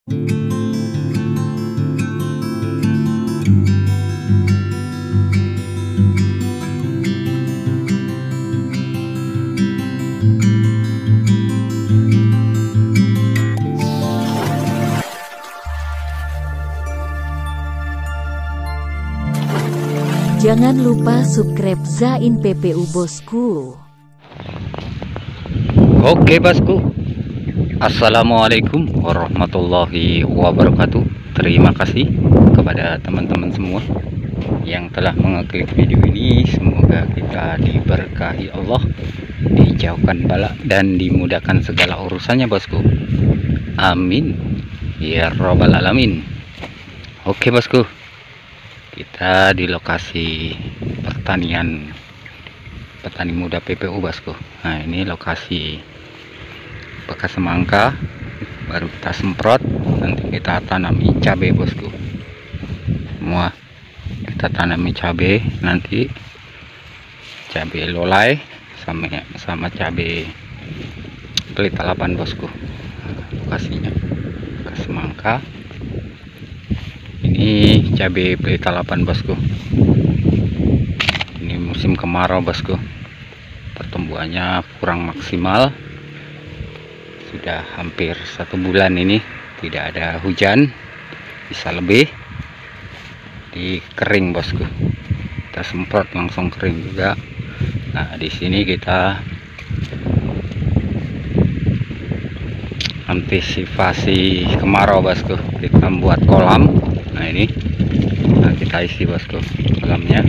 Jangan lupa subscribe Zain PPU bosku. Oke bosku, assalamualaikum warahmatullahi wabarakatuh. Terima kasih kepada teman-teman semua yang telah mengeklik video ini. Semoga kita diberkahi Allah, dijauhkan bala dan dimudahkan segala urusannya bosku. Amin ya robbal alamin. Oke bosku, kita di lokasi pertanian petani muda PPU bosku. Nah, ini lokasi bekas semangka baru kita semprot, nanti kita tanami cabai bosku. Semua kita tanami cabai, nanti cabai lolai sama cabai pelita 8 bosku. Lokasinya bekas semangka. Ini cabai pelita 8 bosku. Ini musim kemarau bosku, pertumbuhannya kurang maksimal. Sudah hampir 1 bulan ini tidak ada hujan, bisa lebih. Di kering bosku, kita semprot langsung kering juga. Nah, di sini kita antisipasi kemarau bosku, kita buat kolam. Nah, ini kita isi bosku kolamnya.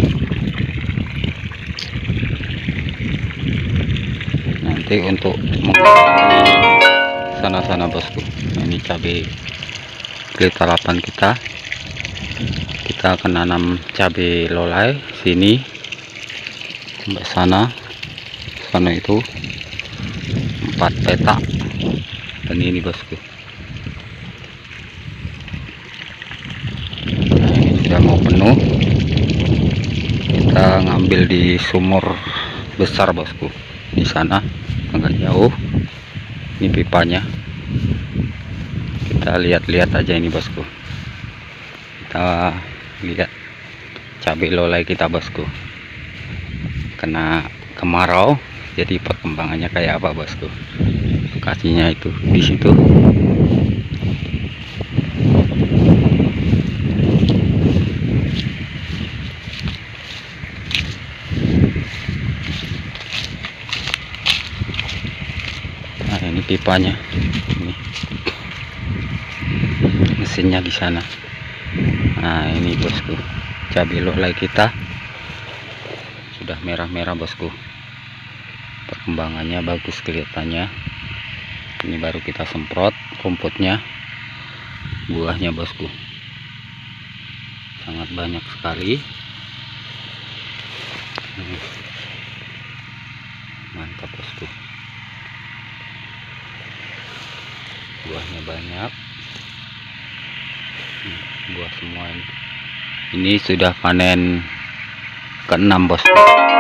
Nanti untuk mengurangi sana-sana bosku. Nah, ini cabai pelita 8 kita akan nanam cabai lolai sini sampai sana itu 4 petak, dan ini bosku. Nah, ini sudah mau penuh, kita ngambil di sumur besar bosku, di sana agak jauh. Ini pipanya, kita lihat-lihat aja ini bosku. Kita lihat cabai lolai kita bosku, kena kemarau, jadi perkembangannya kayak apa bosku. Lokasinya itu di situ. Nah, ini pipanya, ini mesinnya di sana. Nah, ini bosku, cabai lolai kita sudah merah-merah bosku, perkembangannya bagus kelihatannya. Ini baru kita semprot rumputnya, buahnya bosku sangat banyak sekali. Mantap bosku, buahnya banyak. Buah semua ini sudah panen ke-6 bosku.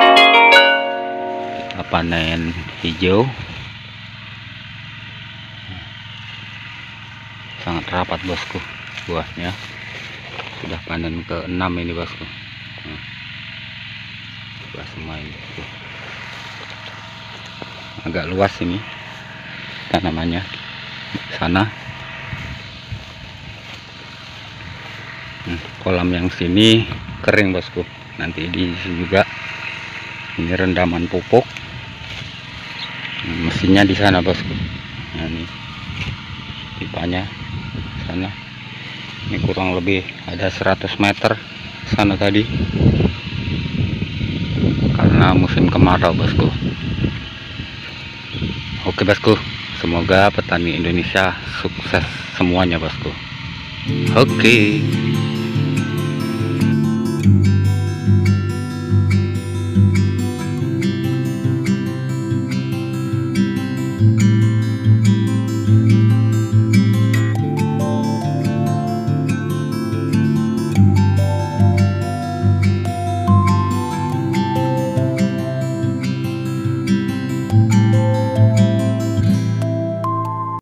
Kita panen hijau, sangat rapat bosku. Buahnya sudah panen ke-6 ini bosku. Buah semua ini bosku. Agak luas ini tanamannya sana. Kolam yang sini kering bosku, nanti di sini juga ini rendaman pupuk. Mesinnya di sana bosku. Nah, ini pipanya sana. Ini kurang lebih ada 100 meter sana tadi, karena musim kemarau bosku. Oke bosku, semoga petani Indonesia sukses semuanya bosku. Oke.